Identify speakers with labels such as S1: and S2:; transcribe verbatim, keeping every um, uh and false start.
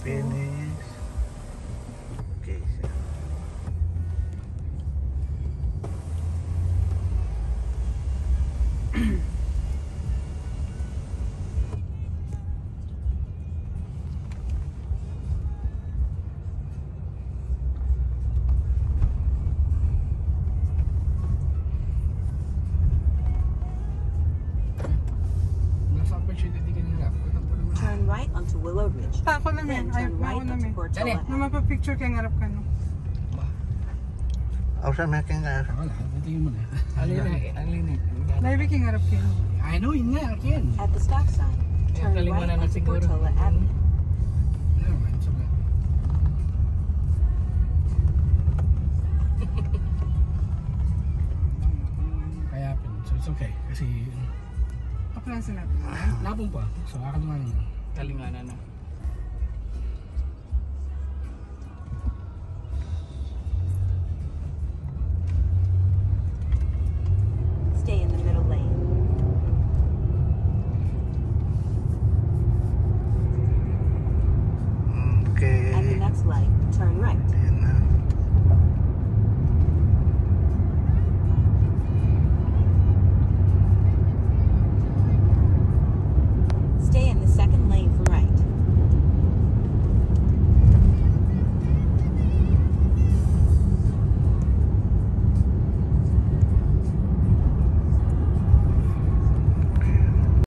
S1: Finish. Okay, sir.
S2: Turn right onto Willow Ridge.
S3: Ako namin.
S2: Then
S3: Ay,
S2: turn right
S3: ako
S2: onto
S3: namin.
S2: Portola.
S3: Na mapapicture kay ngarap ka no.
S1: Ako sa mga kingar.
S4: Wala, tingin mo na. Alin alin.
S3: Live kay ngarap kayo.
S4: I know, yun nga, akin.
S2: At the stop sign, turn
S4: galing mo
S2: right
S4: na na
S2: onto
S4: siguro.
S2: Portola Avenue.
S4: Never mind, sabi. Kaya pin, so it's okay. Kasi
S3: Kaplan sila.
S4: labong pa. So akin naman.
S5: Kalinganan na.